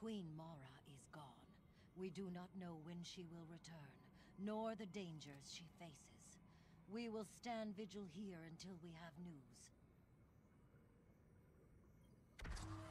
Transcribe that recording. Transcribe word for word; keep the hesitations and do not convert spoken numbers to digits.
Queen Mara is gone. We do not know when she will return, nor the dangers she faces. We will stand vigil here until we have news.